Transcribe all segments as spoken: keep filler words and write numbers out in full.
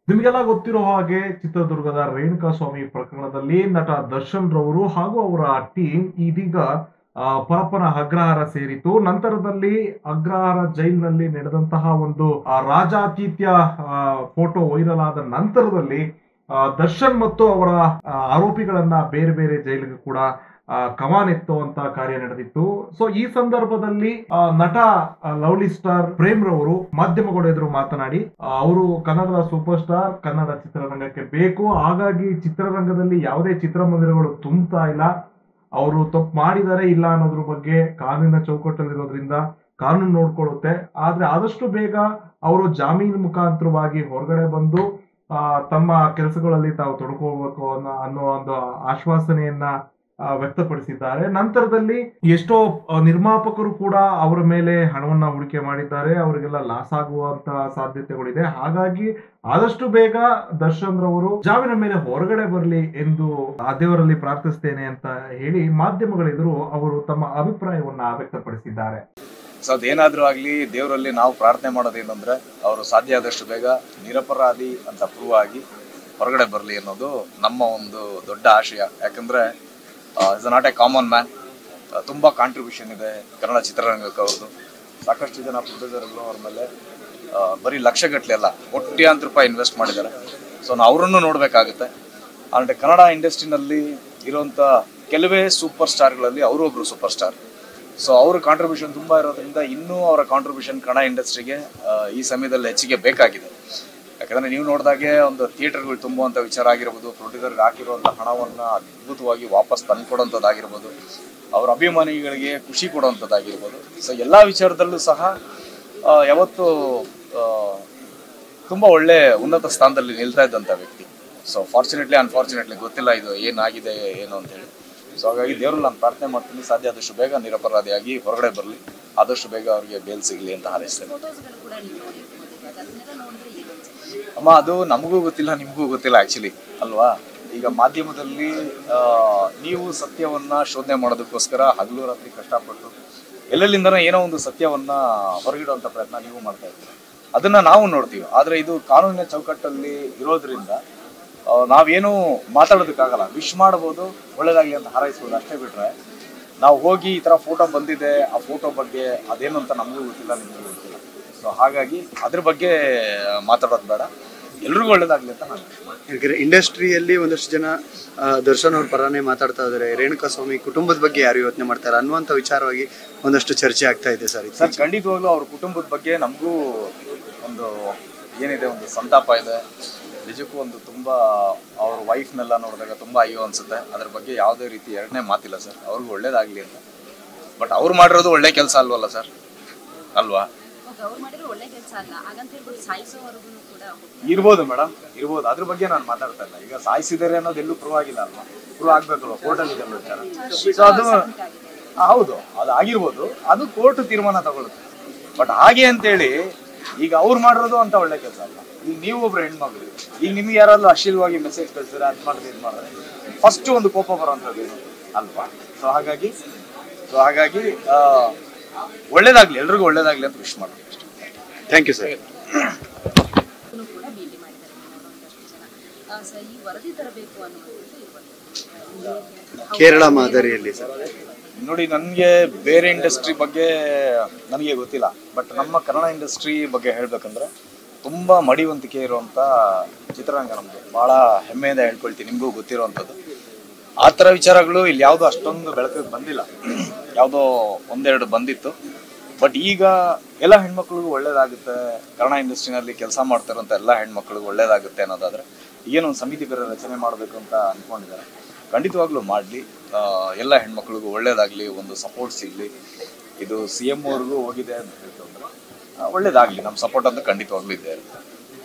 ನಿಮಗೆಲ್ಲ ಗೊತ್ತಿರೋ ಹಾಗೆ ಚಿತ್ರದುರ್ಗದ ರೇಣುಕಾಸ್ವಾಮಿ ಪ್ರಕರಣದಲ್ಲಿ ನಟ ದರ್ಶನ್ ರವರು ಹಾಗೂ ಅವರ ಟೀಮ್ ಇದೀಗ ಆ, ಪಾಪನ ಅಗ್ರಹಾರ ಸೇರಿತು. ನಂತರದಲ್ಲಿ ಅಗ್ರಹಾರ ಜೈಲಿನಲ್ಲಿ ನಡೆದಂತಹ ಒಂದು ಆ, ರಾಜಾತಿಥ್ಯ ಫೋಟೋ ವೈರಲ್ ಆದ ನಂತರದಲ್ಲಿ ಆ, ದರ್ಶನ್ ಮತ್ತು ಅವರ ಆ, ಆರೋಪಿಗಳನ್ನ ಬೇರೆ ಬೇರೆ ಜೈಲಿಗೆ ಕೂಡ ಆ, ಕಮಾನ್ ಎತ್ತುವಂತ ಕಾರ್ಯ ನಡೆದಿತ್ತು. ಸೊ ಈ ಸಂದರ್ಭದಲ್ಲಿ ಆ, ನಟ ಆ, ಲವ್ಲಿ ಸ್ಟಾರ್ ಪ್ರೇಮ್ ರವರು ಮಾಧ್ಯಮಗಳ ಎದುರು ಮಾತನಾಡಿ ಆ, ಅವರು ಕನ್ನಡದ ಸೂಪರ್ ಸ್ಟಾರ್, ಕನ್ನಡ ಚಿತ್ರರಂಗಕ್ಕೆ ಬೇಕು, ಹಾಗಾಗಿ ಚಿತ್ರರಂಗದಲ್ಲಿ ಯಾವುದೇ ಚಿತ್ರಮಂದಿರಗಳು ತುಂಬುತ್ತಾ ಇಲ್ಲ, ಅವರು ತಪ್ಪು ಮಾಡಿದರೆ ಇಲ್ಲ ಅನ್ನೋದ್ರ ಬಗ್ಗೆ ಕಾನೂನಿನ ಚೌಕಟ್ಟಲ್ಲಿರೋದ್ರಿಂದ ಕಾನೂನು ನೋಡ್ಕೊಳ್ಳುತ್ತೆ. ಆದ್ರೆ ಆದಷ್ಟು ಬೇಗ ಅವರು ಜಾಮೀನು ಮುಖಾಂತರವಾಗಿ ಹೊರಗಡೆ ಬಂದು ಆ, ತಮ್ಮ ಕೆಲಸಗಳಲ್ಲಿ ತಾವು ತೊಡ್ಕೋಬೇಕು ಅನ್ನೋ ಅನ್ನೋ ಒಂದು ಆಶ್ವಾಸನೆಯನ್ನ ಆ, ವ್ಯಕ್ತಪಡಿಸಿದ್ದಾರೆ. ನಂತರದಲ್ಲಿ ಎಷ್ಟೋ ಆ, ನಿರ್ಮಾಪಕರು ಕೂಡ ಅವರ ಮೇಲೆ ಹಣವನ್ನ ಹೂಡಿಕೆ ಮಾಡಿದ್ದಾರೆ, ಅವರಿಗೆಲ್ಲ ಲಾಸ್ ಆಗುವಂತ ಸಾಧ್ಯತೆಗಳಿದೆ. ಹಾಗಾಗಿ ಆದಷ್ಟು ಬೇಗ ದರ್ಶನ್ ರವರು ಜಾಮೀನ ಮೇಲೆ ಹೊರಗಡೆ ಬರಲಿ ಎಂದು ಆ ದೇವರಲ್ಲಿ ಪ್ರಾರ್ಥಿಸ್ತೇನೆ ಅಂತ ಹೇಳಿ ಮಾಧ್ಯಮಗಳ ಎದುರು ಅವರು ತಮ್ಮ ಅಭಿಪ್ರಾಯವನ್ನ ವ್ಯಕ್ತಪಡಿಸಿದ್ದಾರೆ. ಸೊ ಅದೇನಾದ್ರೂ ಆಗ್ಲಿ, ದೇವರಲ್ಲಿ ನಾವು ಪ್ರಾರ್ಥನೆ ಮಾಡೋದೇನಂದ್ರೆ ಅವರು ಸಾಧ್ಯ ಆದಷ್ಟು ಬೇಗ ನಿರಪರಾಧಿ ಅಂತ ಪ್ರೂವ್ ಆಗಿ ಹೊರಗಡೆ ಬರಲಿ ಅನ್ನೋದು ನಮ್ಮ ಒಂದು ದೊಡ್ಡ ಆಶಯ. ಯಾಕಂದ್ರೆ is not a common man. ತುಂಬ ಕಾಂಟ್ರಿಬ್ಯೂಷನ್ ಇದೆ ಕನ್ನಡ ಚಿತ್ರರಂಗಕ್ಕೆ ಅವ್ರದ್ದು. ಸಾಕಷ್ಟು ಜನ ಪ್ರೊಡ್ಯೂಸರ್ಗಳು ಅವ್ರ ಮೇಲೆ ಬರೀ ಲಕ್ಷಗಟ್ಟಲೆ ಅಲ್ಲ, ಕೋಟ್ಯಾಂತರ ರೂಪಾಯಿ ಇನ್ವೆಸ್ಟ್ ಮಾಡಿದ್ದಾರೆ. ಸೊ ನಾವು ಅವರನ್ನು ನೋಡಬೇಕಾಗುತ್ತೆ. ಅಂದರೆ ಕನ್ನಡ ಇಂಡಸ್ಟ್ರಿನಲ್ಲಿ ಇರೋಂಥ ಕೆಲವೇ ಸೂಪರ್ ಸ್ಟಾರ್ಗಳಲ್ಲಿ ಅವರು ಒಬ್ಬರು ಸೂಪರ್ ಸ್ಟಾರ್. ಸೊ ಅವ್ರ ಕಾಂಟ್ರಿಬ್ಯೂಷನ್ ತುಂಬ ಇರೋದ್ರಿಂದ ಇನ್ನೂ ಅವರ ಕಾಂಟ್ರಿಬ್ಯೂಷನ್ ಕನ್ನಡ ಇಂಡಸ್ಟ್ರಿಗೆ ಈ ಸಮಯದಲ್ಲಿ ಹೆಚ್ಚಿಗೆ ಬೇಕಾಗಿದೆ. ಯಾಕಂದರೆ ನೀವು ನೋಡಿದಾಗೆ ಒಂದು ಥಿಯೇಟರ್ಗಳು ತುಂಬುವಂಥ ವಿಚಾರ ಆಗಿರ್ಬೋದು, ಪ್ರೊಡ್ಯೂಸರ್ಗೆ ಹಾಕಿರುವಂಥ ಹಣವನ್ನು ಅದ್ಭುತವಾಗಿ ವಾಪಸ್ ತಂದುಕೊಡೋಂಥದ್ದಾಗಿರ್ಬೋದು, ಅವರ ಅಭಿಮಾನಿಗಳಿಗೆ ಖುಷಿ ಕೊಡುವಂಥದ್ದಾಗಿರ್ಬೋದು. ಸೊ ಎಲ್ಲ ವಿಚಾರದಲ್ಲೂ ಸಹ ಯಾವತ್ತೂ ತುಂಬ ಒಳ್ಳೆ ಉನ್ನತ ಸ್ಥಾನದಲ್ಲಿ ನಿಲ್ತಾ ಇದ್ದಂಥ ವ್ಯಕ್ತಿ. ಸೊ ಫಾರ್ಚುನೇಟ್ಲಿ ಅನ್ಫಾರ್ಚುನೇಟ್ಲಿ ಗೊತ್ತಿಲ್ಲ ಇದು ಏನಾಗಿದೆ ಏನು ಅಂತೇಳಿ. ಸೊ ಹಾಗಾಗಿ ದೇವ್ರಲ್ಲಿ ನಾನು ಪ್ರಾರ್ಥನೆ ಮಾಡ್ತೀನಿ, ಸಾಧ್ಯ ಆದಷ್ಟು ಬೇಗ ನಿರಪರಾಧಿಯಾಗಿ ಹೊರಗಡೆ ಬರಲಿ, ಆದಷ್ಟು ಬೇಗ ಅವ್ರಿಗೆ ಬೇಲ್ ಸಿಗಲಿ ಅಂತ ಹಾರೈಸ್ತೇನೆ. ಅಮ್ಮ, ಅದು ನಮಗೂ ಗೊತ್ತಿಲ್ಲ, ನಿಮಗೂ ಗೊತ್ತಿಲ್ಲ ಆ್ಯಕ್ಚುಲಿ, ಅಲ್ವಾ? ಈಗ ಮಾಧ್ಯಮದಲ್ಲಿ ನೀವು ಸತ್ಯವನ್ನ ಶೋಧನೆ ಮಾಡೋದಕ್ಕೋಸ್ಕರ ಹಗಲು ರಾತ್ರಿ ಕಷ್ಟಪಟ್ಟು ಎಲ್ಲೆಲ್ಲಿಂದನೋ ಏನೋ ಒಂದು ಸತ್ಯವನ್ನ ಹೊರಗಿಡುವಂಥ ಪ್ರಯತ್ನ ನೀವು ಮಾಡ್ತಾ ಇದ್ದೀರಿ. ಅದನ್ನ ನಾವು ನೋಡ್ತೀವಿ. ಆದರೆ ಇದು ಕಾನೂನಿನ ಚೌಕಟ್ಟಲ್ಲಿ ಇರೋದ್ರಿಂದ ನಾವೇನು ಮಾತಾಡೋದಕ್ಕಾಗಲ್ಲ. ವಿಶ್ ಮಾಡ್ಬೋದು, ಒಳ್ಳೇದಾಗಲಿ ಅಂತ ಹಾರೈಸ್ಬೋದು, ಅಷ್ಟೇ ಬಿಟ್ರೆ ನಾವು ಹೋಗಿ ಈ ಥರ ಫೋಟೋ ಬಂದಿದೆ, ಆ ಫೋಟೋ ಬಗ್ಗೆ ಅದೇನು ಅಂತ ನಮಗೂ ಗೊತ್ತಿಲ್ಲ, ನಿಮಗೂ ಗೊತ್ತಿಲ್ಲ. ಸೊ ಹಾಗಾಗಿ ಅದ್ರ ಬಗ್ಗೆ ಮಾತಾಡೋದು ಬೇಡ, ಎಲ್ರಿಗೂ ಒಳ್ಳೇದಾಗಲಿ ಅಂತ ನಾನು. ಯಾಕಂದ್ರೆ ಇಂಡಸ್ಟ್ರಿಯಲ್ಲಿ ಒಂದಷ್ಟು ಜನ ದರ್ಶನ್ ಅವ್ರ ಪರನೇ ಮಾತಾಡ್ತಾ ಇದ್ದಾರೆ, ರೇಣುಕಾಸ್ವಾಮಿ ಕುಟುಂಬದ ಬಗ್ಗೆ ಯಾರು ಯೋಚನೆ ಮಾಡ್ತಾರೆ ಅನ್ನುವಂಥ ವಿಚಾರವಾಗಿ ಒಂದಷ್ಟು ಚರ್ಚೆ ಆಗ್ತಾ ಇದೆ ಸರ್. ಸರ್ ಖಂಡಿತವಾಗ್ಲೂ ಅವ್ರ ಕುಟುಂಬದ ಬಗ್ಗೆ ನಮಗೂ ಒಂದು ಏನಿದೆ, ಒಂದು ಸಂತಾಪ ಇದೆ. ನಿಜಕ್ಕೂ ಒಂದು ತುಂಬ ಅವ್ರ ವೈಫ್ನೆಲ್ಲ ನೋಡಿದಾಗ ತುಂಬ ಅಯ್ಯೋ ಅನಿಸುತ್ತೆ. ಅದ್ರ ಬಗ್ಗೆ ಯಾವುದೇ ರೀತಿ ಎರಡನೇ ಮಾತಿಲ್ಲ ಸರ್, ಅವ್ರಿಗೂ ಒಳ್ಳೇದಾಗಲಿ ಅಂತ. ಬಟ್ ಅವ್ರು ಮಾಡಿರೋದು ಒಳ್ಳೆ ಕೆಲಸ ಅಲ್ವಲ್ಲ ಸರ್, ಅಲ್ವಾ? ಇರ್ಬೋದು ಮೇಡಮ್, ಇರ್ಬೋದು. ಅದ್ರ ಬಗ್ಗೆ ನಾನು ಮಾತಾಡ್ತಾ ಇಲ್ಲ. ಈಗ ಸಾಯಿಸಿದರೆ ಅನ್ನೋದು ಎಲ್ಲೂ ಪ್ರೂವ್ ಆಗಿಲ್ಲ ಅಲ್ವಾ? ಪ್ರೂವ್ ಆಗ್ಬೇಕಲ್ವ, ಕೋರ್ಟಲ್ಲಿ ಇದೆ ವಿಚಾರ. ಸೊ ಅದು ಹೌದು, ಅದು ಆಗಿರ್ಬೋದು, ಅದು ಕೋರ್ಟ್ ತೀರ್ಮಾನ ತಗೊಳುತ್ತೆ. ಬಟ್ ಹಾಗೆ ಅಂತೇಳಿ ಈಗ ಅವ್ರು ಮಾಡಿರೋದು ಅಂತ ಒಳ್ಳೆ ಕೆಲಸ ಅಲ್ಲ. ಈಗ ನೀವು ಒಬ್ರು ಹೆಣ್ಮಗಳು, ಈಗ ನಿಮ್ಗೆ ಯಾರಾದ್ರೂ ಅಶ್ಲೀಲವಾಗಿ ಮೆಸೇಜ್ ಕಳಿಸಿದ್ರೆ ಅದು ಮಾಡಿದ್ರೆ ಇದು ಮಾಡಿದ್ರೆ ಫಸ್ಟ್ ಒಂದು ಕೋಪ ಬರೋಂಥದ್ದು ಅಲ್ವಾ? ಸೊ ಹಾಗಾಗಿ ಸೊ ಹಾಗಾಗಿ ಒಳ್ಳೇದಾಗ್ಲಿ, ಎಲ್ರಿಗೂ ಒಳ್ಳೇದಾಗ್ಲಿ ಅಂತ ವಿಶ್ ಮಾಡ್ತೀನಿ ಅಷ್ಟೇ. Thank you sir. ಕೇರಳ ಮಾದರಿಯಲ್ಲಿ ಸರ್ ನೋಡಿ, ನನಗೆ ಬೇರೆ ಇಂಡಸ್ಟ್ರಿ ಬಗ್ಗೆ ನನಗೆ ಗೊತ್ತಿಲ್ಲ. ಬಟ್ ನಮ್ಮ ಕನ್ನಡ ಇಂಡಸ್ಟ್ರಿ ಬಗ್ಗೆ ಹೇಳ್ಬೇಕಂದ್ರೆ ತುಂಬ ಮಡಿವಂತಿಕೆ ಇರುವಂಥ ಚಿತ್ರರಂಗ ನಮಗೆ. ಭಾಳ ಹೆಮ್ಮೆಯಿಂದ ಹೇಳ್ಕೊಳ್ತೀನಿ, ನಿಮಗೂ ಗೊತ್ತಿರೋವಂಥದ್ದು. ಆ ಥರ ವಿಚಾರಗಳು ಇಲ್ಲಿ ಯಾವುದೋ ಅಷ್ಟೊಂದು ಬೆಳಕಿಗೆ ಬಂದಿಲ್ಲ, ಯಾವುದೋ ಒಂದೆರಡು ಬಂದಿತ್ತು. ಬಟ್ ಈಗ ಎಲ್ಲ ಹೆಣ್ಮಕ್ಳಿಗೂ ಒಳ್ಳೇದಾಗುತ್ತೆ, ಕನ್ನಡ ಇಂಡಸ್ಟ್ರಿನಲ್ಲಿ ಕೆಲಸ ಮಾಡ್ತಾರಂಥ ಎಲ್ಲ ಹೆಣ್ಮಕ್ಳಿಗೂ ಒಳ್ಳೇದಾಗುತ್ತೆ ಅನ್ನೋದಾದರೆ ಏನೊಂದು ಸಮಿತಿ ಬೇರೆ ರಚನೆ ಮಾಡಬೇಕು ಅಂತ ಅಂದ್ಕೊಂಡಿದ್ದಾರೆ. ಖಂಡಿತವಾಗ್ಲೂ ಮಾಡಲಿ, ಎಲ್ಲ ಹೆಣ್ಮಕ್ಳಿಗೂ ಒಳ್ಳೇದಾಗಲಿ, ಒಂದು ಸಪೋರ್ಟ್ ಸಿಗಲಿ. ಇದು ಸಿ ಎಮ್ ಅವ್ರಿಗೂ ಹೋಗಿದೆ ಅಂತ ಹೇಳ್ತಂದ್ರೆ ಒಳ್ಳೇದಾಗಲಿ. ನಮ್ಮ ಸಪೋರ್ಟ್ ಅಂತ ಖಂಡಿತವಾಗ್ಲೂ ಇದ್ದೇ ಇರುತ್ತೆ.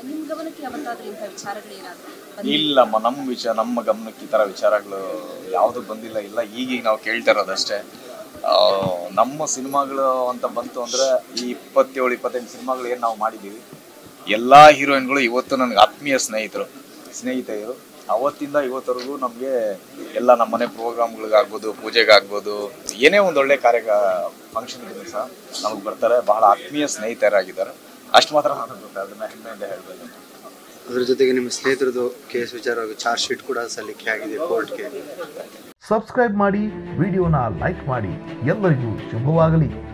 ಇಲ್ಲಮ್ಮ, ನಮ್ಮ ವಿಚಾರ ನಮ್ಮ ಗಮನಕ್ಕೆ ಈ ಥರ ವಿಚಾರಗಳು ಯಾವುದು ಬಂದಿಲ್ಲ. ಇಲ್ಲ, ಈಗೀಗ ನಾವು ಕೇಳ್ತಾ ಇರೋದಷ್ಟೇ. ನಮ್ಮ ಸಿನಿಮಾಗಳು ಅಂತ ಬಂತು ಅಂದರೆ ಈ ಇಪ್ಪತ್ತೇಳು ಇಪ್ಪತ್ತೆಂಟು ಸಿನಿಮಾಗಳು ಏನು ನಾವು ಮಾಡಿದ್ದೀವಿ, ಎಲ್ಲ ಹೀರೋಯಿನ್ಗಳು ಇವತ್ತು ನನಗೆ ಆತ್ಮೀಯ ಸ್ನೇಹಿತರು ಸ್ನೇಹಿತೆಯರು ಅವತ್ತಿಂದ ಇವತ್ತರೆಗೂ ನಮಗೆ ಎಲ್ಲ ನಮ್ಮ ಮನೆ ಪ್ರೋಗ್ರಾಮ್ಗಳಿಗಾಗ್ಬೋದು, ಪೂಜೆಗಾಗ್ಬೋದು, ಏನೇ ಒಂದು ಒಳ್ಳೆ ಕಾರ್ಯ ಫಂಕ್ಷನ್ಗಳು ಸಹ ನಮಗೆ ಬರ್ತಾರೆ. ಬಹಳ ಆತ್ಮೀಯ ಸ್ನೇಹಿತರಾಗಿದ್ದಾರೆ. ಅಷ್ಟು ಮಾತ್ರ ನನಗೆ ಗೊತ್ತು, ಅದನ್ನ ಹೆಮ್ಮೆಯಿಂದ ಹೇಳ್ಬೋದು. ಅದ್ರ ಜೊತೆಗೆ ನಿಮ್ಮ ಸ್ನೇಹಿತರದು ಕೇಸ್ ವಿಚಾರವಾಗಿ ಚಾರ್ಜ್ ಶೀಟ್ ಕೂಡ ಸಲ್ಲಿಕೆ ಆಗಿದೆ ಕೋರ್ಟ್ಗೆ. ಸಬ್ಸ್ಕ್ರೈಬ್ ಮಾಡಿ, ವಿಡಿಯೋನ ಲೈಕ್ ಮಾಡಿ. ಎಲ್ಲರಿಗೂ ಶುಭವಾಗಲಿ.